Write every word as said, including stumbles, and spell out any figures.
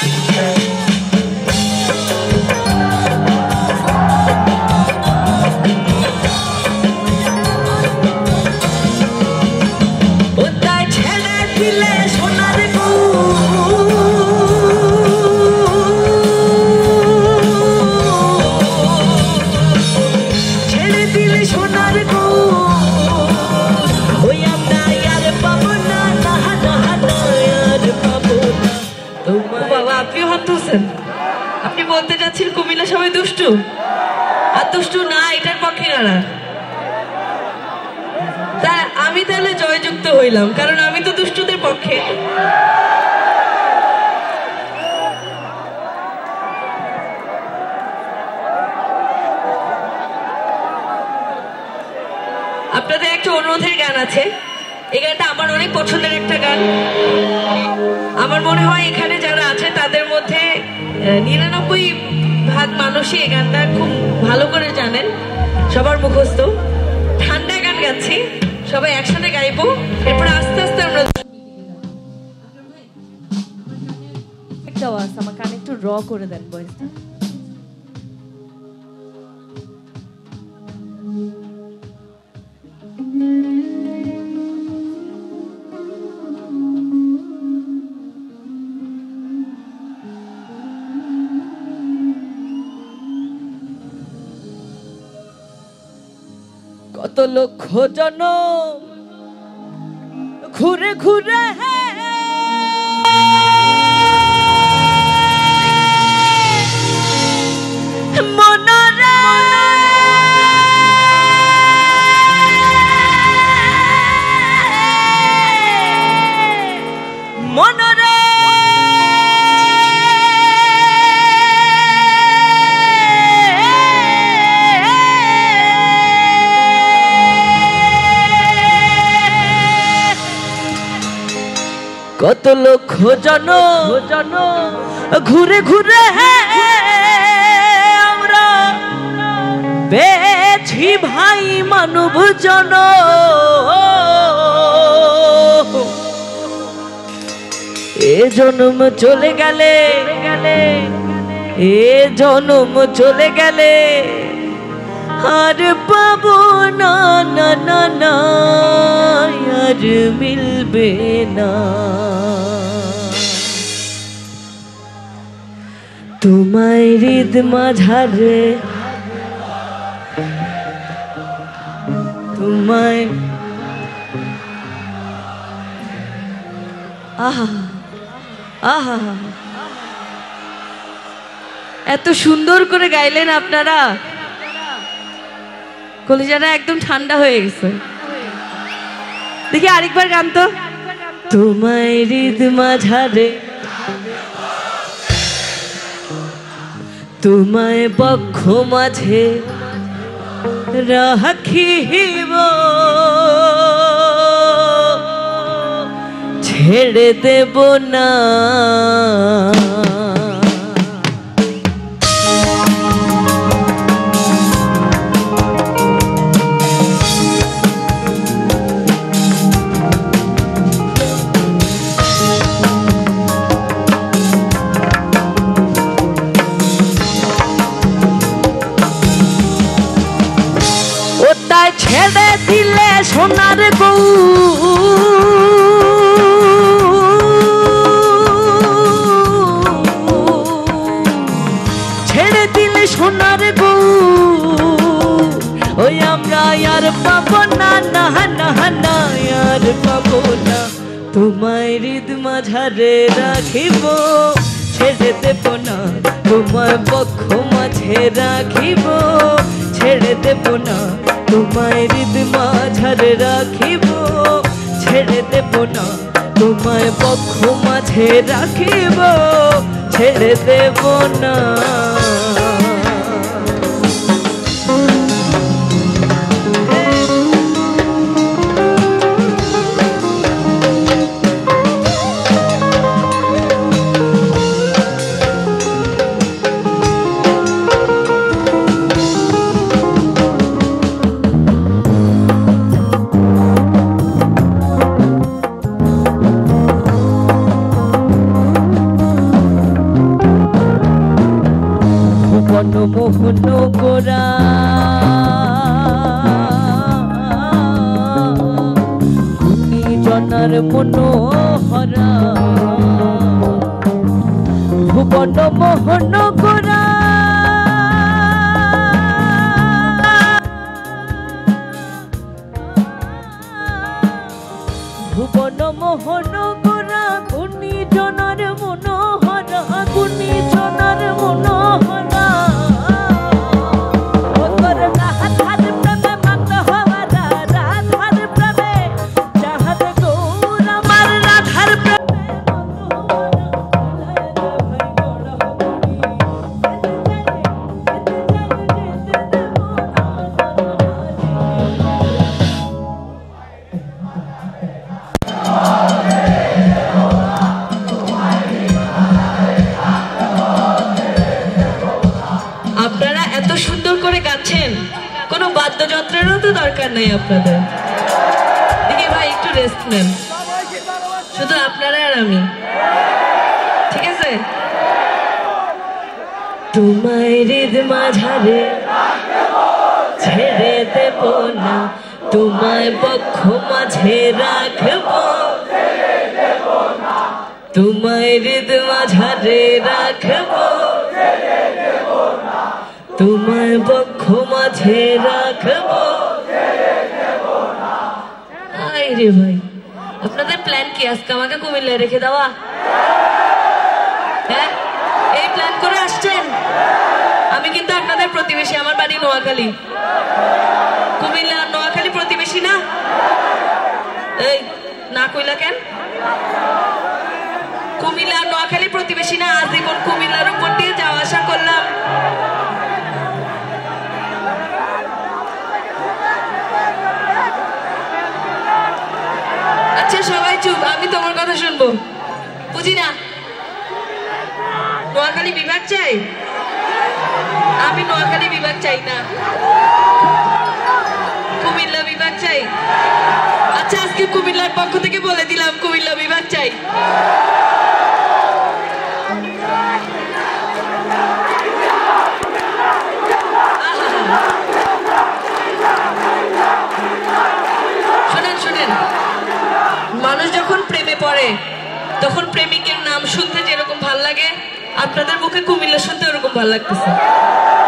আপনি বলতে যাচ্ছেন কুমিল্লা সবাই দুষ্টু, আর দুষ্টু না এটার পক্ষে কারা? তা আমি তাহলে জয়যুক্ত হইলাম, কারণ আমি তো দুষ্টুদের পক্ষে। আপনাদের একটা অনুরোধের গান আছে, এই গানটা আমার অনেক পছন্দের একটা গান। আমার মনে হয় এখানে যারা আছে তাদের মধ্যে নিরানব্বই ভাগ মানুষই এই গানটা খুব ভালো করে জানেন, সবার মুখস্থ। ঠান্ডা গান গাচ্ছি, সবাই একসাথে গাইবো, এরপর আস্তে আস্তে আমরা আমার কানে একটু র করে দেন ভয়েসটা। কত লক্ষ জনম ঘুরে ঘুরে মনরে মনরে কত লক্ষ জন জন ঘুরে ঘুরে আমরা পেয়েছি ভাই মানব জন। এ জন্ম চলে গেলে গেলে এ জন্ম চলে গেলে আর পাবো না না না না আর মিলবে না। তোমায় হৃদ মাঝারে তোমায় আহা আহা এত সুন্দর করে গাইলেন আপনারা, কলিজাটা একদম ঠান্ডা হয়ে গেছে। দেখি আরেকবার গান তো। তোমায় হৃদ মাঝারে তোমায় বক্ষ মাঝে রাখিব ছেড়ে দেব না। ছেড়ে দিলে সোনার বউ ছেড়ে দিলে সোনার বউ ওই আমরা আর পাবো না না না না আর পাবো না। তোমায় হৃদ মাঝারে রাখিব ছেড়ে দেব না, তোমার বক্ষ মাঝে রাখিব ছেড়ে দেব না। তোমায় হৃদ মাঝারে রাখিব ছেড়ে দেব না, তোমায় বক্ষ মাঝে রাখিব ছেড়ে দেব না। ভুবন মোহন গোরা গুণী জনার মনোহরা ভুবন মোহন গোরা ভুবন মোহন গোরা গুণী জনার মনোহরা গুণী জনার মনোহরা আপনারা এত সুন্দর করে গাচ্ছেন, কোনো বাদ্যযন্ত্রেরও তো দরকার নেই আপনাদের। দেখি ভাই একটু রেস্ট নেন, শুধু আপনারা আর আমি, ঠিক আছে? তোমায় হৃদ মাঝারে ছেড়ে দেব না, তোমায় বক্ষ মাঝে রাখব, তোমায় হৃদ মাঝারে রাখব, তোমায় বক্ষ মাঝে রাখব। আরে ভাই, আপনাদের প্ল্যান কি আজকে আমাকে কুমিল্লায় রেখে দেওয়া? হ্যাঁ, এই প্ল্যান করে আসছেন? আমি কিন্তু আপনাদের প্রতিবেশী, আমার বাড়ি নোয়াখালী। কুমিল্লা আর নোয়াখালী প্রতিবেশী না? এই না কইলা কেন? কুমিল্লা আর নোয়াখালী প্রতিবেশী না? আজীবন কুমিল্লার উপর দিয়ে যাওয়া আসা করলাম। আচ্ছা সবাই চুপ, আমি তোমার কথা শুনবো। বুঝি না, নোয়াখালী বিভাগ চাই? আমি নোয়াখালী বিভাগ চাই না, কুমিল্লা বিভাগ চাই। আচ্ছা আজকে কুমিল্লার পক্ষ থেকে বলে দিলাম কুমিল্লা বিভাগ চাই। শুনেন শুনেন, মানুষ যখন প্রেমে পড়ে তখন প্রেমিকের নাম শুনতে যেরকম ভাল লাগে, আপনাদের মুখে কুমিল্লা শুনতে ওরকম ভাল লাগতেছে।